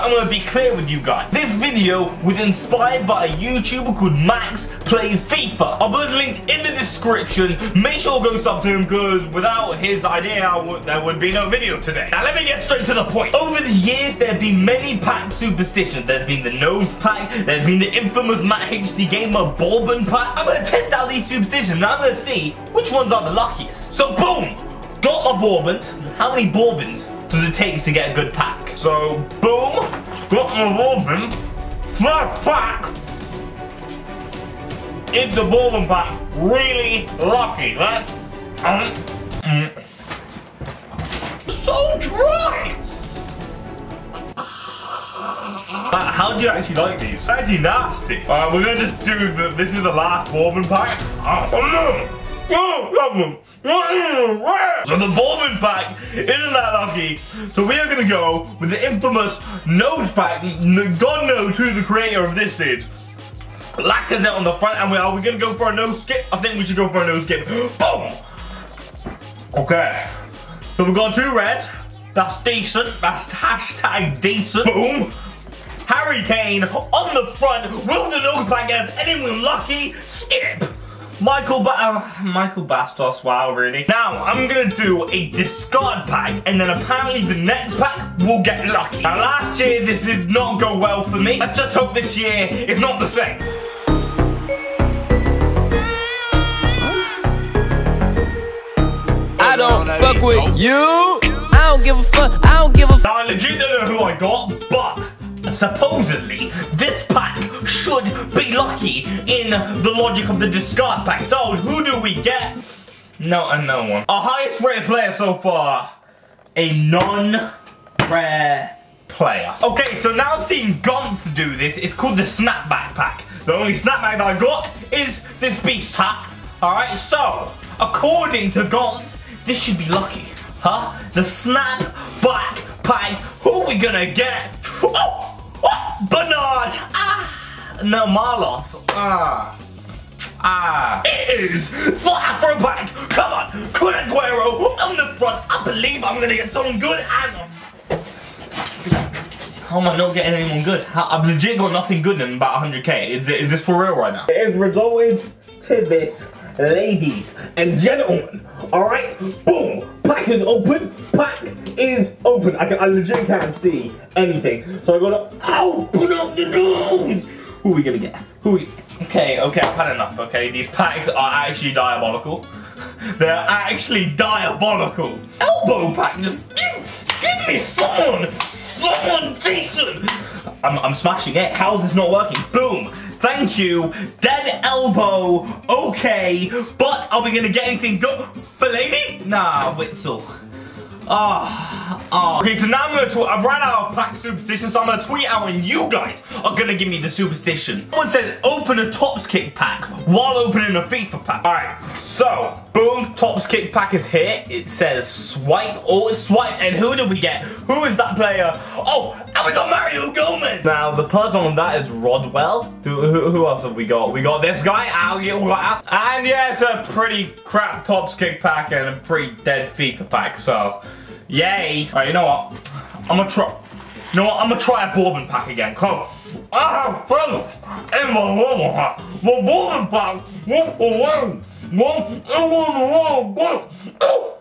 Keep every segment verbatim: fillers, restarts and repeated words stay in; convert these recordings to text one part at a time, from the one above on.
I'm gonna be clear with you guys. This video was inspired by a YouTuber called Max Plays FIFA. I'll put links in the description. Make sure to go sub to him, because without his idea, I would, there would be no video today. Now let me get straight to the point. Over the years, there have been many pack superstitions. There's been the nose pack. There's been the infamous Matt H D Gamer Bourbon pack. I'm gonna test out these superstitions, and I'm gonna see which ones are the luckiest. So boom, got my Bourbons. How many Bourbons does it take to get a good pack? So boom, got my Bourbon. First pack. Is the Bourbon pack really lucky? Let's um, mm. So dry. Uh, how do you actually like these? Actually nasty. Alright, we're gonna just do the. This is the last Bourbon pack. Oh no! Oh, so the Bourbon pack isn't that lucky. So we are gonna go with the infamous nose pack. God knows who the creator of this is. Lacazette on the front, and we are we gonna go for a nose skip? I think we should go for a nose skip. Boom! Okay. So we've got two reds. That's decent. That's hashtag decent. Boom! Harry Kane on the front. Will the nose pack get anyone lucky? Skip! Michael ba uh, Michael Bastos, wow, really? Now, I'm gonna do a discard pack, and then apparently the next pack will get lucky. Now, last year, this did not go well for me. Let's just hope this year is not the same. I don't fuck with you. I don't give a fuck. I don't give a fuck. Now, I legit don't know who I got, but supposedly, this pack should be lucky in the logic of the discard pack. So, who do we get? No, and no one. Our highest rated player so far, a non-rare player. Okay, so now I've seen Gonth do this. It's called the Snapback pack. The only snapback that I got is this beast hat. Alright, so, according to Gonth, this should be lucky. Huh? The Snapback pack. Who are we gonna get? Oh! Oh, Bernard! Ah! No, Marlos. Ah. Ah. It is the Afro pack! Come on! Kun Aguero on the front! I believe I'm gonna get someone good and... How am I not getting anyone good? I've legit got nothing good in about one hundred K. Is, is this for real right now? It is resulted to this, ladies and gentlemen. Alright? Boom! Pack is open. Pack is open. I, can, I legit can't see anything. So I gotta open up the doors. Who are we gonna get? Who are we? Okay, okay, I've had enough, okay? These packs are actually diabolical. They're actually diabolical. Elbow pack, just give, give me someone, someone decent. I'm, I'm smashing it. How is this not working? Boom. Thank you. Dead elbow. Okay. But are we going to get anything good? Fellaini? Nah, Witzel. Ah, oh, oh. Okay, so now I'm gonna tweet. I've ran out of pack superstition, so I'm gonna tweet out and you guys are gonna give me the superstition. Someone says open a Tops Kick pack while opening a FIFA pack. Alright, so boom, Tops Kick pack is here. It says swipe, oh it's swipe, and who did we get? Who is that player? Oh, and we got Mario Gomez! Now the person on that is Rodwell. Who, who, who else have we got? We got this guy, and yeah, it's a pretty crap Tops Kick pack and a pretty dead FIFA pack, so yay. Alright, you know what? I'm gonna try. You know what? I'm gonna try a Bourbon pack again. Come. I have fun in my Bourbon pack. My Bourbon pack. One for one. One for one. Oh,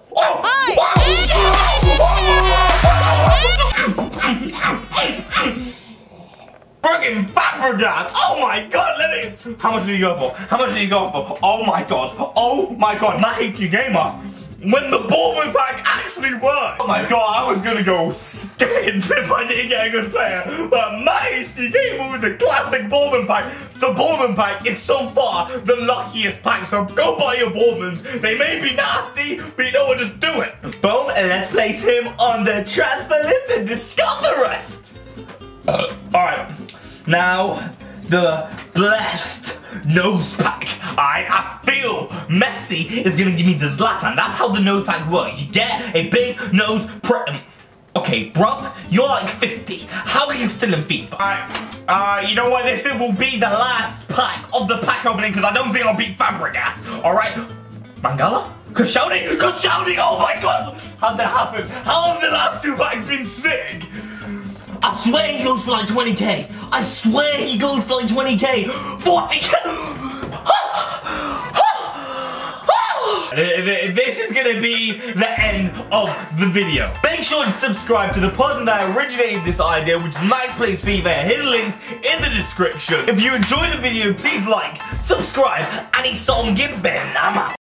oh. Friggin' Fabregas! Oh my god, let me. How much did you go for? How much did you go for? Oh my god. Oh my god, Matt H D Gamer. When the Bourbon pack actually worked! Oh my god, I was gonna go skins if I didn't get a good player. But Matt H D Gamer with the classic Bourbon pack. The Bourbon pack is so far the luckiest pack, so go buy your Bourbons. They may be nasty, but you know what, just do it. Boom, and let's place him on the transfer list and discuss the rest. Alright, now the blessed nose pack. I, I feel Messi is gonna give me the Zlatan. That's how the nose pack works. You get a big nose pre- Okay, bruv, you're like fifty. How are you still in FIFA? Alright, uh, you know what? This will be the last pack of the pack opening because I don't think I'll beat Fabregas. Alright, Mangala? Koscielny? Koscielny! Oh my god! How'd that happen? How have the last two packs been sick? I I swear he goes for like twenty K. I swear he goes for like twenty K. forty K. This is gonna be the end of the video. Make sure to subscribe to the person that originated this idea, which is Max Plays FIFA. Hit the links in the description. If you enjoyed the video, please like, subscribe, and eat some, get Ben. I'm out.